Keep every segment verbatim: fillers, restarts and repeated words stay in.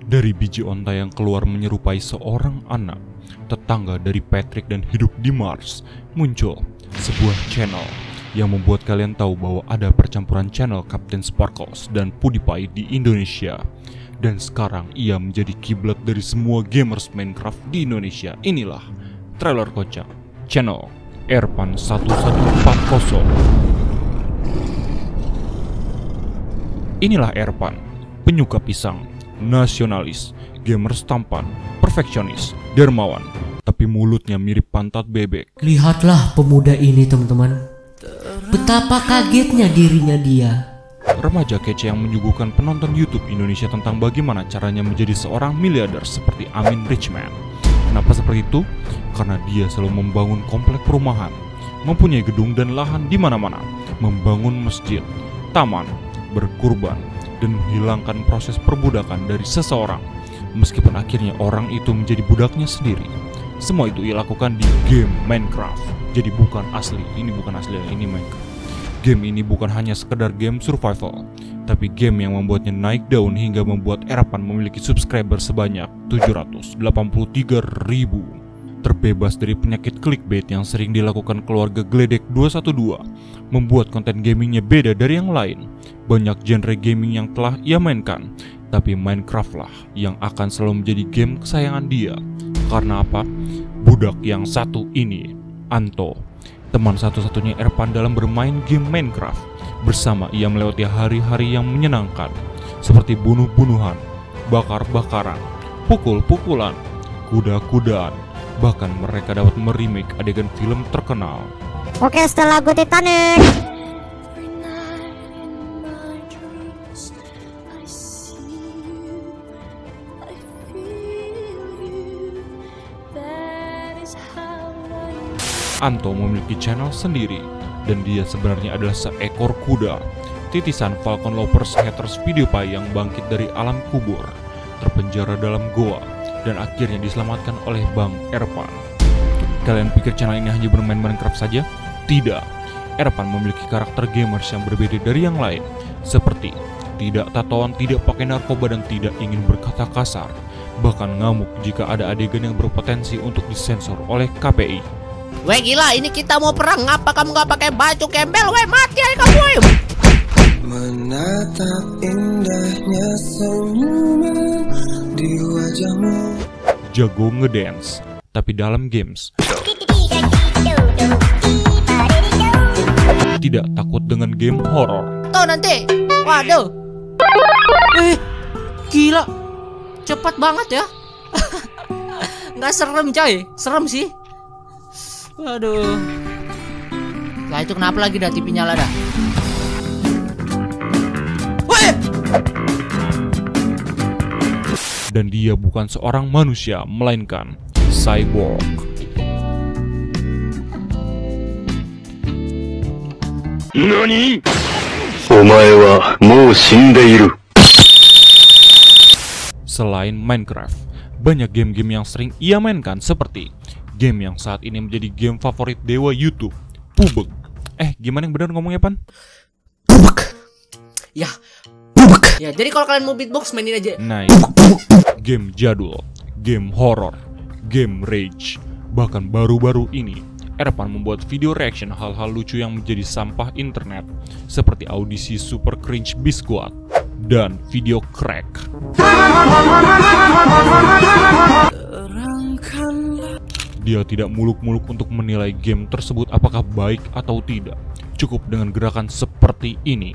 Dari biji onta yang keluar menyerupai seorang anak, tetangga dari Patrick dan hidup di Mars, muncul sebuah channel yang membuat kalian tahu bahwa ada percampuran channel Captain Sparkles dan PewDiePie di Indonesia. Dan sekarang ia menjadi kiblat dari semua gamers Minecraft di Indonesia. Inilah trailer kocak channel Erpan satu satu empat nol. Inilah Erpan, penyuka pisang, nasionalis, gamers tampan, perfeksionis, dermawan, tapi mulutnya mirip pantat bebek. Lihatlah pemuda ini, teman-teman. Betapa kagetnya dirinya dia. Remaja kece yang menyuguhkan penonton YouTube Indonesia tentang bagaimana caranya menjadi seorang miliarder seperti Amin Richman. Kenapa seperti itu? Karena dia selalu membangun komplek perumahan, mempunyai gedung dan lahan di mana-mana, membangun masjid, taman, berkurban, dan menghilangkan proses perbudakan dari seseorang, meskipun akhirnya orang itu menjadi budaknya sendiri. Semua itu ia lakukan di game Minecraft. Jadi bukan asli, ini bukan asli, ini Minecraft. Game ini bukan hanya sekedar game survival, tapi game yang membuatnya naik daun hingga membuat Erpan memiliki subscriber sebanyak tujuh ratus delapan puluh tiga ribu. Terbebas dari penyakit clickbait yang sering dilakukan keluarga Gledek dua satu dua, membuat konten gamingnya beda dari yang lain. Banyak genre gaming yang telah ia mainkan, tapi Minecraft lah yang akan selalu menjadi game kesayangan dia. Karena apa? Budak yang satu ini, Anto, teman satu-satunya Erpan dalam bermain game Minecraft. Bersama ia melewati hari-hari yang menyenangkan, seperti bunuh-bunuhan, bakar-bakaran, pukul-pukulan, kuda-kudaan. Bahkan mereka dapat meremake adegan film terkenal. Oke, setelah lagu Titanic. Anto memiliki channel sendiri, dan dia sebenarnya adalah seekor kuda, titisan Falcon Lovers haters PewDiePie yang bangkit dari alam kubur, terpenjara dalam goa, dan akhirnya diselamatkan oleh Bang Erpan. Kalian pikir channel ini hanya bermain Minecraft saja? Tidak. Erpan memiliki karakter gamers yang berbeda dari yang lain, seperti tidak tatoan, tidak pakai narkoba, dan tidak ingin berkata kasar, bahkan ngamuk jika ada adegan yang berpotensi untuk disensor oleh K P I. Weh gila, ini kita mau perang, ngapa kamu gak pakai baju gembel? Weh mati aja kamu, weh. Menatap indahnya senyuman di wajahmu. Jago ngedance, tapi dalam games. Tidak takut dengan game horor. Tuh nanti, waduh. Eh, gila. Cepat banget ya. Nggak serem coy, serem sih. Waduh. Lah itu kenapa lagi dah T V nyala dah? Weh! Dan dia bukan seorang manusia, melainkan cyborg. Nani? Omae wa mou shindeiru. Selain Minecraft, banyak game-game yang sering ia mainkan seperti game yang saat ini menjadi game favorit dewa YouTube, PUBG. Eh, gimana yang benar ngomongnya, Pan? Bubuk. Ya, Bubuk. ya. Jadi kalau kalian mau beatbox mainin aja. Nah, game jadul, game horror, game rage. Bahkan baru-baru ini, Erpan membuat video reaction hal-hal lucu yang menjadi sampah internet, seperti audisi Super Cringe Beast Squad dan video crack. Dia tidak muluk-muluk untuk menilai game tersebut apakah baik atau tidak. Cukup dengan gerakan seperti ini.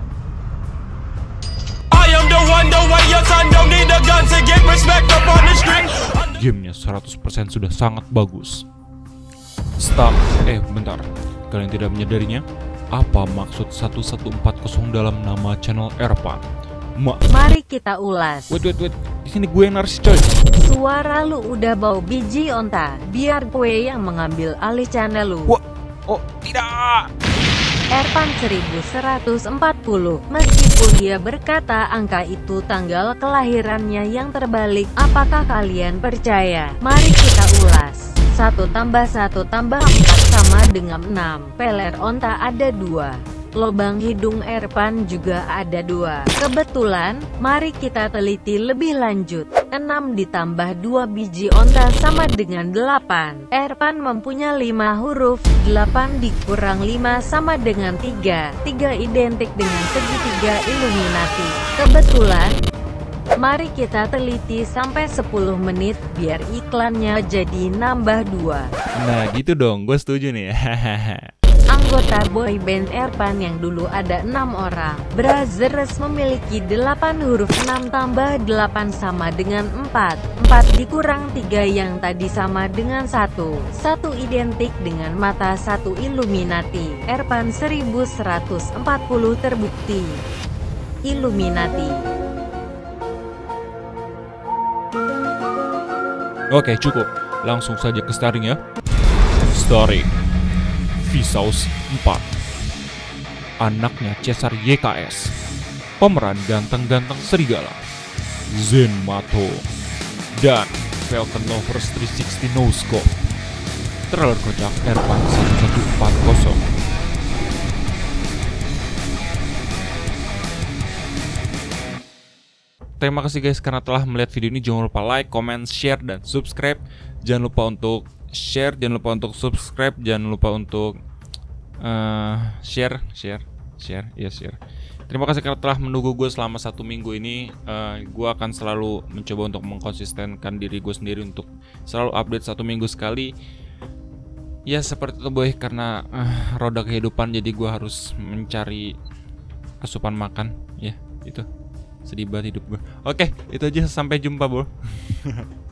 Gamenya seratus persen sudah sangat bagus. Stop. Eh, bentar. Kalian tidak menyadarinya? Apa maksud satu satu empat nol dalam nama channel Erpan? Ma Mari kita ulas. Wait, wait, wait. Di sini gue yang narsis, coy. Suara lu udah bau biji onta. Biar gue yang mengambil alih channel lu. Wah, oh tidak. Erpan seribu seratus empat puluh. Meskipun dia berkata angka itu tanggal kelahirannya yang terbalik, apakah kalian percaya? Mari kita ulas. Satu tambah satu tambah empat sama dengan enam. Peler onta ada dua. Lobang hidung Erpan juga ada dua. Kebetulan, mari kita teliti lebih lanjut. enam ditambah dua biji onta sama dengan delapan. Erpan mempunyai lima huruf, delapan dikurang lima sama dengan tiga. tiga identik dengan segitiga Illuminati. Kebetulan, mari kita teliti sampai sepuluh menit biar iklannya jadi nambah dua. Nah gitu dong, gue setuju nih. Anggota boyband Erpan yang dulu ada enam orang. Brothers memiliki delapan huruf, enam tambah delapan sama dengan empat. empat dikurang tiga yang tadi sama dengan satu. satu identik dengan mata satu Illuminati. Erpan seribu seratus empat puluh terbukti Illuminati. Oke cukup, langsung saja ke starring ya. Starring Vsauce empat, anaknya Caesar Y K S, pemeran ganteng-ganteng serigala Zen Mato, dan Falcon Lovers tiga enam nol No Scope. Trailer kocak Erpan seribu seratus empat puluh. Terima kasih guys karena telah melihat video ini. Jangan lupa like, comment, share, dan subscribe. Jangan lupa untuk share, jangan lupa untuk subscribe, jangan lupa untuk uh, share, share, share, ya yeah, share. Terima kasih karena telah menunggu gue selama satu minggu ini. Uh, gue akan selalu mencoba untuk mengkonsistenkan diri gue sendiri untuk selalu update satu minggu sekali. Ya seperti itu boy, karena uh, roda kehidupan jadi gue harus mencari asupan makan. Ya itu sedih banget hidup gue. Oke, itu aja, sampai jumpa bro.